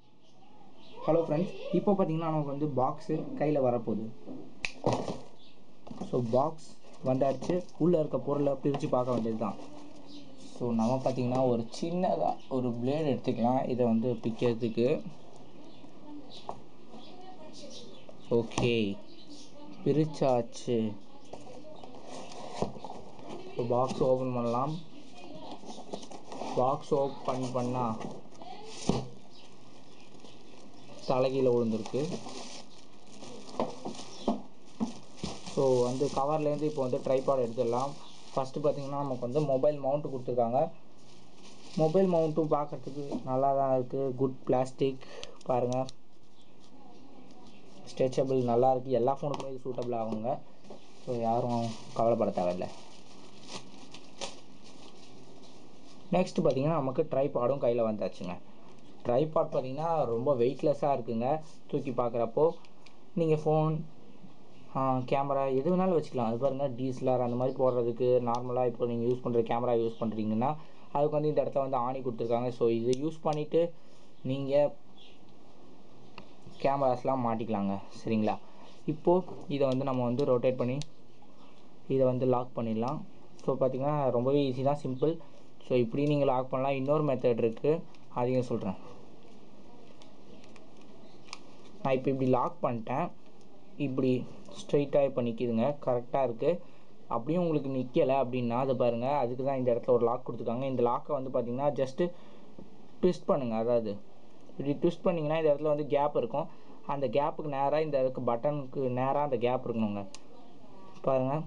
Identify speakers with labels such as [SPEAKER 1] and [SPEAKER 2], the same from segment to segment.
[SPEAKER 1] Hello friends, இப்போ பார்த்தீங்கன்னா நமக்கு வந்து பாக்ஸு கையில் வரப்போகுது. ஸோ பாக்ஸ் வந்தாச்சு. உள்ளே இருக்க பொருளை பிரித்து பார்க்க வேண்டியது தான். ஸோ நம்ம பார்த்திங்கன்னா ஒரு சின்னதாக ஒரு பிளேடு எடுத்துக்கலாம் இதை வந்து பிக்கிறதுக்கு. ஓகே, பிரிச்சாச்சு. இப்போ பாக்ஸ் ஓப்பன் பண்ணலாம். பாக்ஸ் ஓப்பன் பண்ணால் தலைகீழ விழுந்திருக்கு. ஸோ வந்து கவர்லேருந்து இப்போ வந்து ட்ரைபாட் எடுத்துடலாம். ஃபஸ்ட்டு பார்த்திங்கன்னா நமக்கு வந்து மொபைல் மவுண்ட்டு கொடுத்துருக்காங்க. மொபைல் மவுண்ட்டும் பார்க்குறதுக்கு நல்லா தான் இருக்குது. குட் பிளாஸ்டிக் பாருங்கள், ஸ்ட்ரெச்சபிள் நல்லாயிருக்கு. எல்லா ஃபோனுக்குமே இது சூட்டபிள் ஆகுங்க. ஸோ யாரும் கவலைப்பட தேவையில்லை. நெக்ஸ்ட் பார்த்திங்கன்னா நமக்கு ட்ரைபாடும் கையில் வந்தாச்சுங்க. ட்ரைபாட் பார்த்திங்கன்னா ரொம்ப வெயிட்லெஸ்ஸாக இருக்குங்க. தூக்கி பார்க்குறப்போ நீங்கள் ஃபோன், கேமரா எது வேணாலும் வச்சுக்கலாம். அது பாருங்கள், டிஎஸ்எல்ஆர் அந்த மாதிரி போடுறதுக்கு நார்மலாக இப்போ நீங்கள் யூஸ் பண்ணுற கேமரா யூஸ் பண்ணுறீங்கன்னா அதுக்கு வந்து இந்த இடத்துல வந்து ஆணி கொடுத்துருக்காங்க. ஸோ இதை யூஸ் பண்ணிவிட்டு நீங்கள் கேமராஸ்லாம் மாட்டிக்கலாங்க. சரிங்களா? இப்போது இதை வந்து நம்ம வந்து ரொட்டேட் பண்ணி இதை வந்து லாக் பண்ணிடலாம். ஸோ பார்த்திங்கன்னா ரொம்பவே ஈஸி தான், சிம்பிள். ஸோ இப்படி நீங்கள் லாக் பண்ணலாம். இன்னொரு மெத்தட் இருக்குது, அதையும் சொல்கிறேன். நான் இப்போ இப்படி லாக் பண்ணிட்டேன். இப்படி ஸ்ட்ரைட்டாக இப்போ நிற்கிதுங்க, கரெக்டாக இருக்குது. அப்படியும் உங்களுக்கு நிற்கலை அப்படின்னா அது பாருங்கள், அதுக்கு தான் இந்த இடத்துல ஒரு லாக் கொடுத்துருக்காங்க. இந்த லாக்கை வந்து பார்த்திங்கன்னா ஜஸ்ட்டு ட்விஸ்ட் பண்ணுங்கள். அதாவது இப்படி ட்விஸ்ட் பண்ணிங்கன்னா இந்த இடத்துல வந்து கேப் இருக்கும். அந்த கேப்புக்கு நேராக இந்த இதுக்கு பட்டனுக்கு நேராக அந்த கேப் இருக்கணுங்க. பாருங்கள்,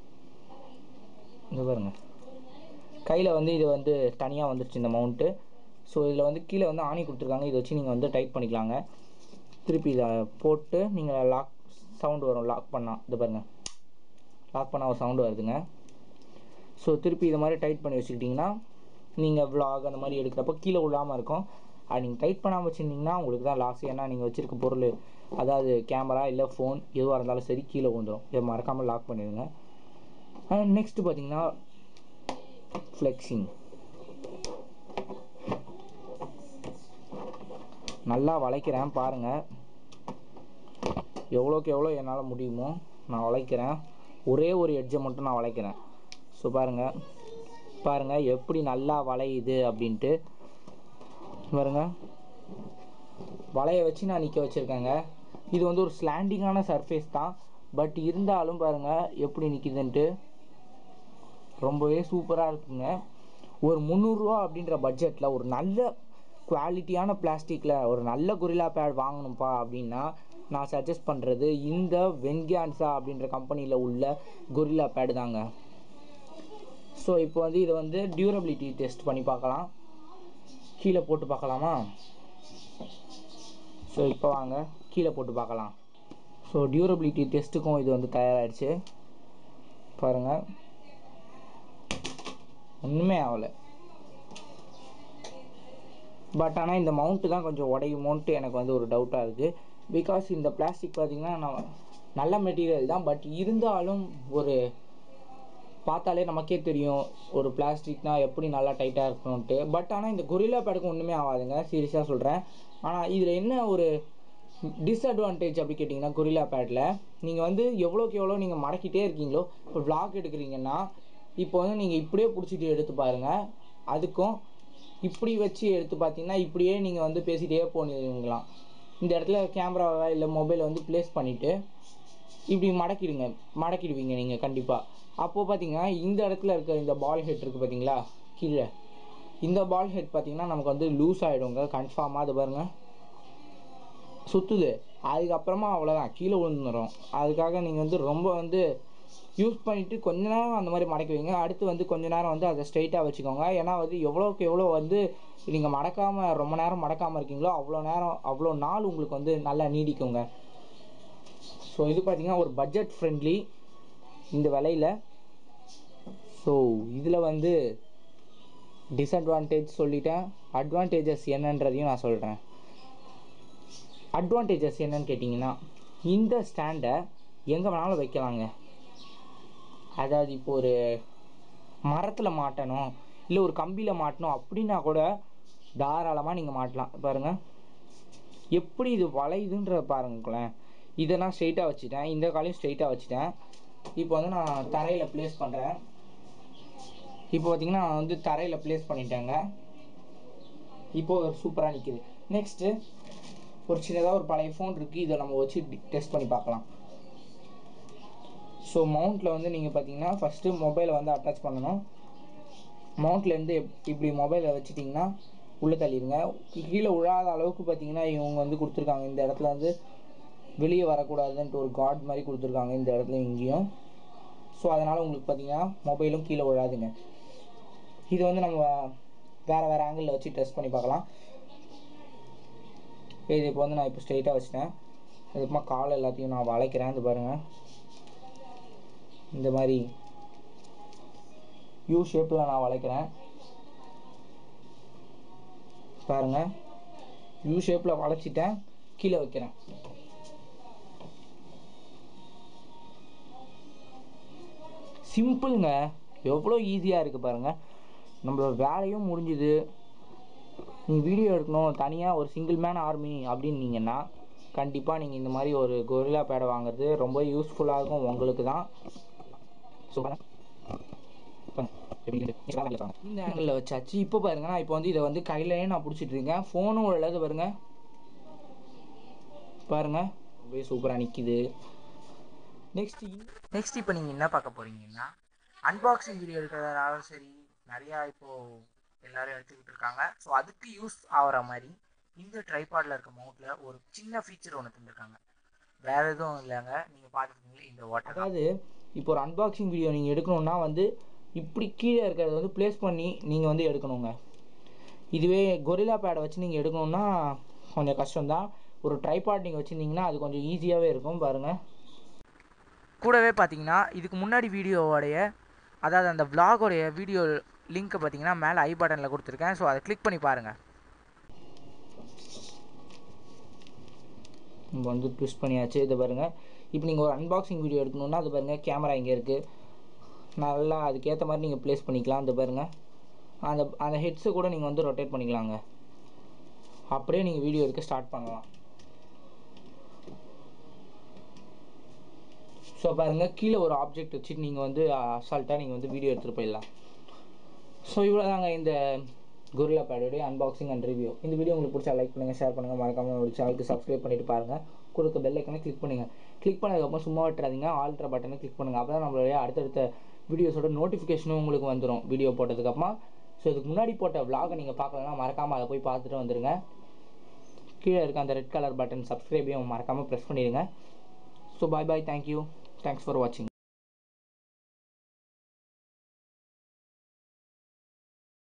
[SPEAKER 1] இந்த பாருங்கள், கையில் வந்து இது வந்து தனியாக வந்துடுச்சு இந்த மவுண்ட்டு. ஸோ இதில் வந்து கீழே வந்து ஆணி கொடுத்துருக்காங்க. இதை வச்சு நீங்கள் வந்து டைட் பண்ணிக்கலாங்க. திருப்பி இதை போட்டு நீங்கள் லாக் சவுண்டு வரும். லாக் பண்ணால் இது பாருங்கள், லாக் பண்ணால் ஒரு சவுண்டு வருதுங்க. ஸோ திருப்பி இதை மாதிரி டைட் பண்ணி வச்சுக்கிட்டிங்கன்னா நீங்கள் விலாக் அந்த மாதிரி எடுக்கிறப்போ கீழே விழாமல் இருக்கும். அது நீங்கள் டைட் பண்ணாமல் வச்சுருந்தீங்கன்னா உங்களுக்கு தான் லாஸ். ஏன்னா நீங்கள் வச்சுருக்க பொருள், அதாவது கேமரா இல்லை ஃபோன் எதுவாக இருந்தாலும் சரி, கீழே விழுந்துடும். இதை மறக்காமல் லாக் பண்ணிடுங்க. நெக்ஸ்ட்டு பார்த்திங்கன்னா ஃப்ளெக்ஸிங். நல்லா வளைக்கிறேன் பாருங்கள், எவ்வளோக்கு எவ்வளோ என்னால் முடியுமோ நான் வளைக்கிறேன். ஒரே ஒரு எட்ஜை மட்டும் நான் வளைக்கிறேன். ஸோ பாருங்கள் எப்படி நல்லா வளையுது அப்படின்ட்டு. பாருங்கள், வளைய வச்சு நான் நிற்க வச்சுருக்கேங்க. இது வந்து ஒரு ஸ்லாண்டிங்கான சர்ஃபேஸ் தான், பட் இருந்தாலும் பாருங்கள் எப்படி நிற்கிதுன்ட்டு. ரொம்பவே சூப்பராக இருக்குங்க. ஒரு 300 ரூபா அப்படின்ற பட்ஜெட்டில் ஒரு நல்ல குவாலிட்டியான பிளாஸ்டிக்கில் ஒரு நல்ல கொரில்லா பேட் வாங்கணும்ப்பா அப்படின்னா நான் சஜஸ்ட் பண்ணுறது இந்த வென்கியான்சா அப்படின்ற கம்பெனியில் உள்ள கொரில்லா பேடு தாங்க. ஸோ இப்போ வந்து இதை வந்து டியூரபிலிட்டி டெஸ்ட் பண்ணி பார்க்கலாம். கீழே போட்டு பார்க்கலாமா? ஸோ இப்போ வாங்க கீழே போட்டு பார்க்கலாம். ஸோ டியூரபிலிட்டி டெஸ்ட்டுக்கும் இது வந்து தயாராகிடுச்சு. பாருங்கள், ஒன்றுமே ஆகலை. பட் ஆனால் இந்த மவுண்ட்டு தான் கொஞ்சம் உடையுமோன்ட்டு எனக்கு வந்து ஒரு டவுட்டாக இருக்குது. பிகாஸ் இந்த பிளாஸ்டிக் பார்த்திங்கன்னா நான் நல்ல மெட்டீரியல் தான், பட் இருந்தாலும் ஒரு பார்த்தாலே நமக்கே தெரியும் ஒரு பிளாஸ்டிக்னால் எப்படி நல்லா டைட்டாக இருக்கணுன்ட்டு. பட் ஆனால் இந்த கொரில்லா பேடுக்கு ஒன்றுமே ஆகாதுங்க, சீரியஸாக சொல்கிறேன். ஆனால் இதில் என்ன ஒரு டிஸ்அட்வான்டேஜ் அப்படி கேட்டிங்கன்னா, கொரில்லா பேடில் நீங்கள் வந்து எவ்வளோக்கு எவ்வளோ நீங்கள் மடக்கிட்டே இருக்கீங்களோ, இப்போ விளாக் எடுக்கிறீங்கன்னா இப்போ வந்து நீங்கள் இப்படியே பிடிச்சிட்டு எடுத்து பாருங்கள், அதுக்கும் இப்படி வச்சு எடுத்து பார்த்தீங்கன்னா இப்படியே நீங்கள் வந்து பேசிகிட்டே போனீங்களாம். இந்த இடத்துல கேமராவை இல்லை மொபைலை வந்து ப்ளேஸ் பண்ணிவிட்டு இப்படி மடக்கிடுவீங்க நீங்கள் கண்டிப்பாக. அப்போது பார்த்தீங்கன்னா இந்த இடத்துல இருக்க இந்த பால் ஹெட் இருக்குது பார்த்தீங்களா, கீழே இந்த பால் ஹெட் பார்த்திங்கன்னா நமக்கு வந்து லூஸ் ஆகிடுங்க கன்ஃபார்மாக. அது பாருங்கள் சுற்றுது, அதுக்கப்புறமா அவ்வளோதான் கீழே விழுந்துடும். அதுக்காக நீங்கள் வந்து ரொம்ப வந்து யூஸ் பண்ணிவிட்டு கொஞ்ச நேரம் அந்த மாதிரி மடக்கி வைங்க. அடுத்து வந்து கொஞ்ச நேரம் வந்து அதை ஸ்ட்ரைட்டாக வச்சுக்கோங்க. ஏன்னா வந்து எவ்வளோக்கு எவ்வளோ வந்து நீங்கள் மடக்காமல் ரொம்ப நேரம் மடக்காமல் இருக்கீங்களோ அவ்வளோ நாள் உங்களுக்கு வந்து நல்லா நீடிக்குங்க. ஸோ இது பார்த்திங்கன்னா ஒரு பட்ஜெட் ஃப்ரெண்ட்லி இந்த விலையில். ஸோ இதில் வந்து டிஸ்அட்வான்டேஜ் சொல்லிட்டேன், அட்வான்டேஜஸ் என்னன்றதையும் நான் சொல்கிறேன். அட்வான்டேஜஸ் என்னன்னு கேட்டிங்கன்னா, இந்த ஸ்டாண்டை எங்கே வேணாலும் வைக்கலாங்க. அதாவது இப்போ ஒரு மரத்தில் மாட்டணும் இல்லை ஒரு கம்பியில் மாட்டணும் அப்படின்னா கூட தாராளமாக நீங்கள் மாட்டலாம். பாருங்கள், எப்படி இது வளையுதுன்ற பாருங்களேன். இதை நான் ஸ்ட்ரெயிட்டாக வச்சுட்டேன், இந்த காலையும் ஸ்ட்ரெயிட்டாக வச்சுட்டேன். இப்போ வந்து நான் தரையில் ப்ளேஸ் பண்ணுறேன். இப்போ பார்த்தீங்கன்னா நான் வந்து தரையில் ப்ளேஸ் பண்ணிட்டேங்க. இப்போது சூப்பராக நிற்கிது. நெக்ஸ்ட்டு ஒரு சின்னதாக ஒரு பழைய ஃபோன் இருக்குது, இதை நம்ம வச்சு டெஸ்ட் பண்ணி பார்க்கலாம். ஸோ மவுண்ட்டில் வந்து நீங்கள் பார்த்தீங்கன்னா ஃபஸ்ட்டு மொபைலை வந்து அட்டாச் பண்ணணும். மவுண்ட்லேருந்து இப்படி மொபைலை வச்சுட்டிங்கன்னா உள்ளே தள்ளிடுங்க. கீழே விழாத அளவுக்கு பார்த்தீங்கன்னா இவங்க வந்து கொடுத்துருக்காங்க. இந்த இடத்துல வந்து வெளியே வரக்கூடாதுன்ட்டு ஒரு கார்டு மாதிரி கொடுத்துருக்காங்க இந்த இடத்துல இங்கேயும். ஸோ அதனால் உங்களுக்கு பார்த்தீங்கன்னா மொபைலும் கீழே விழாதுங்க. இது வந்து நம்ம வேறு ஆங்கிளில் வச்சு டெஸ்ட் பண்ணி பார்க்கலாம். இது இப்போ வந்து நான் இப்போ ஸ்ட்ரெயிட்டாக வச்சுட்டேன். அதுக்கப்புறமா கால் எல்லாத்தையும் நான் வளைக்கிறேன். இது பாருங்கள், இந்த மாதிரி யூ ஷேப்பில் நான் வளைக்கிறேன். பாருங்கள், யூ ஷேப்பில் வளைச்சிட்டேன், கீழே வைக்கிறேன். சிம்பிளுங்க, எவ்வளோ ஈஸியாக இருக்குது பாருங்கள். நம்மளோட வேலையும் முடிஞ்சுது. நீங்கள் வீடியோ எடுக்கணும் தனியாக ஒரு சிங்கிள் மேன் ஆர்மி அப்படின்னீங்கன்னா கண்டிப்பாக நீங்கள் இந்த மாதிரி ஒரு கொரில்லா பேடை வாங்குறது ரொம்ப யூஸ்ஃபுல்லாக இருக்கும் உங்களுக்கு தான். இந்த ஆங்கிளில் வச்சாச்சு. இப்போ பாருங்க, நான் இப்போ வந்து இதை வந்து கையிலேயே நான் பிடிச்சிட்டு இருக்கேன். ஃபோனும் உள்ளது பாருங்கள் அப்படியே சூப்பராக நிற்கிது. நெக்ஸ்ட் இப்போ நீங்கள் என்ன பார்க்க போகிறீங்கன்னா, அன்பாக்சிங் வீடியோ எடுக்கிறதுனாலும் சரி, நிறையா இப்போது எல்லோரும் எடுத்துக்கிட்டு இருக்காங்க. ஸோ அதுக்கு யூஸ் ஆகிற மாதிரி இந்த ட்ரைபாடில் இருக்க மவுண்ட்டில் ஒரு சின்ன ஃபீச்சர் ஒன்று தந்துருக்காங்க. வேறு எதுவும் இல்லைங்க, நீங்கள் பார்த்துருக்கீங்களே இந்த வாட்டர். அதாவது இப்போ ஒரு அன்பாக்சிங் வீடியோ நீங்கள் எடுக்கணுன்னா வந்து இப்படி கீழே இருக்கிறத வந்து ப்ளேஸ் பண்ணி நீங்கள் வந்து எடுக்கணுங்க. இதுவே கொரில்லா பேடை வச்சு நீங்கள் எடுக்கணுன்னா கொஞ்சம் கஷ்டம்தான். ஒரு ட்ரைபாட் நீங்கள் வச்சுருந்தீங்கன்னா அது கொஞ்சம் ஈஸியாகவே இருக்கும். பாருங்கள், கூடவே பார்த்தீங்கன்னா இதுக்கு முன்னாடி வீடியோவோடைய, அதாவது அந்த விலாகோடைய வீடியோ லிங்க்கை பார்த்தீங்கன்னா மேலே ஐ பட்டனில் கொடுத்துருக்கேன். ஸோ அதை கிளிக் பண்ணி பாருங்கள். நம்ம வந்து ட்விஸ்ட் பண்ணியாச்சு. இதை பாருங்கள், இப்போ நீங்கள் ஒரு அன்பாக்சிங் வீடியோ எடுக்கணுன்னா அது பாருங்கள், கேமரா இங்கே இருக்குது, நல்லா அதுக்கேற்ற மாதிரி நீங்கள் ப்ளேஸ் பண்ணிக்கலாம். அது பாருங்கள், அந்த ஹெட்ஸை கூட நீங்கள் வந்து ரொட்டேட் பண்ணிக்கலாங்க. அப்படியே நீங்கள் வீடியோ எடுக்க ஸ்டார்ட் பண்ணலாம். ஸோ பாருங்கள், கீழே ஒரு ஆப்ஜெக்ட் வச்சுட்டு நீங்கள் வந்து அசால்ட்டாக நீங்கள் வந்து வீடியோ எடுத்துகிட்டு போயிடலாம். ஸோ இவ்வளோ தாங்க இந்த கொரில்லா பேடோடைய அன்பாக்சிங் அண்ட் ரிவ்யூ. இந்த வீடியோ உங்களுக்கு பிடிச்சா லைக் பண்ணுங்கள், ஷேர் பண்ணுங்கள், மறக்காமல் நம்மளுடைய சேனலுக்கு சப்ஸ்கிரைப் பண்ணிட்டு பாருங்கள். கொடுக்க பெல் ஐக்கனை கிளிக் பண்ணுங்கள். கிளிக் பண்ணதுக்கப்புறம் சும்மா விட்டுறாதீங்க, ஆல்ட்ரா பட்டனை கிளிக் பண்ணுங்கள். அப்போ தான் நம்மளுடைய அடுத்தடுத்த வீடியோஸோட நோட்டிஃபிகேஷனும் உங்களுக்கு வந்துடும் வீடியோ போட்டதுக்கப்புறமா. ஸோ இதுக்கு முன்னாடி போட்ட விலாகை நீங்கள் பார்க்கலன்னா மறக்காமல் அதை போய் பார்த்துட்டு வந்துடுங்க. கீழே இருக்க அந்த ரெட் கலர் பட்டன் சப்ஸ்கிரைபையும் மறக்காமல் ப்ரெஸ் பண்ணிடுங்க. So bye bye, thank you, thanks for வாட்சிங்.